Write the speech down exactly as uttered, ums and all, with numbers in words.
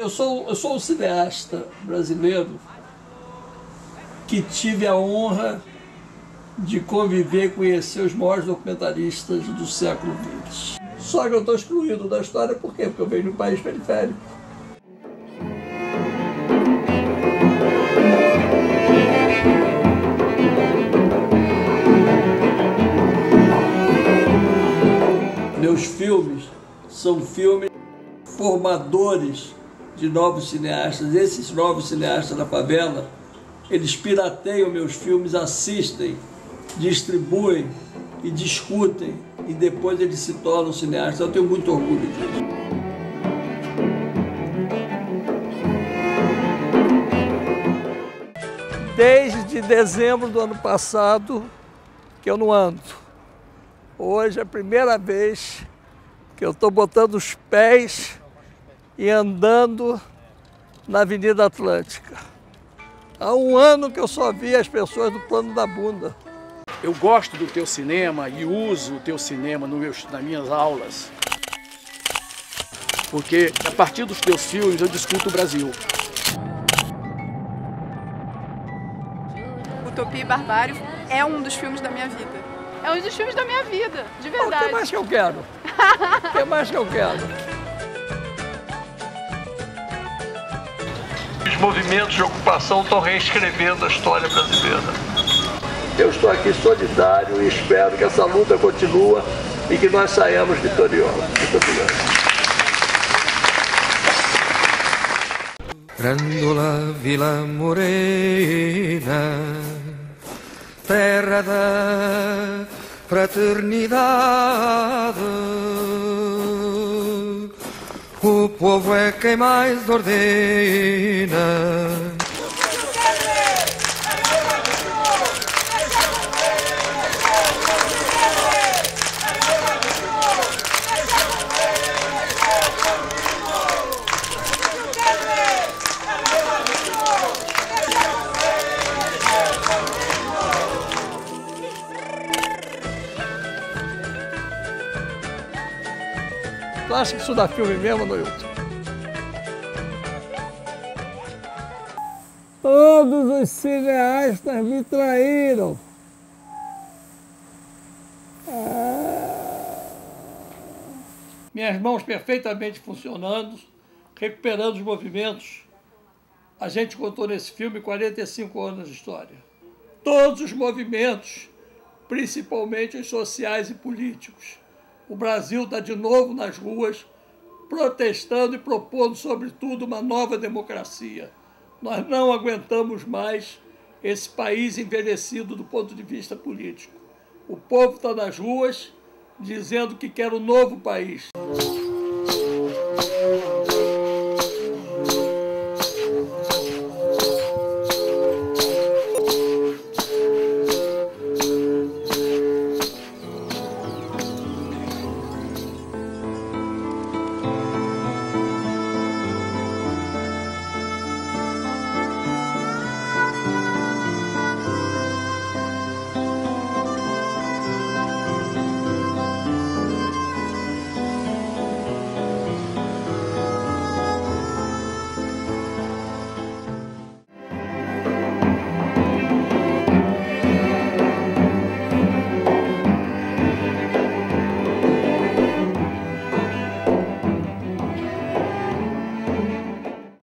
eu sou, eu sou um cineasta brasileiro que tive a honra de conviver e conhecer os maiores documentaristas do século vinte. Só que eu estou excluído da história, por quê? Porque eu venho de um país periférico. Meus filmes são filmes formadores de novos cineastas. Esses novos cineastas da favela, eles pirateiam meus filmes, assistem, distribuem e discutem, e depois eles se tornam cineastas. Eu tenho muito orgulho disso. Desde dezembro do ano passado que eu não ando. Hoje é a primeira vez que eu estou botando os pés e andando na Avenida Atlântica. Há um ano que eu só vi as pessoas do plano da bunda. Eu gosto do teu cinema e uso o teu cinema no meus, nas minhas aulas, porque a partir dos teus filmes eu discuto o Brasil. Utopia e Barbárie é um dos filmes da minha vida. É um dos filmes da minha vida, de verdade. O que mais que eu quero? O que mais que eu quero? Os movimentos de ocupação estão reescrevendo a história brasileira. Eu estou aqui solidário e espero que essa luta continue e que nós saiamos vitoriosos. Muito obrigado. Grândola Vila Morena, terra da fraternidade, o povo é quem mais ordena. Tu acha que isso dá filme mesmo, Noilton? Todos os cineastas me traíram. Ah. Minhas mãos perfeitamente funcionando, recuperando os movimentos. A gente contou nesse filme quarenta e cinco anos de história. Todos os movimentos, principalmente os sociais e políticos. O Brasil está de novo nas ruas, protestando e propondo, sobretudo, uma nova democracia. Nós não aguentamos mais esse país envelhecido do ponto de vista político. O povo está nas ruas dizendo que quer um novo país.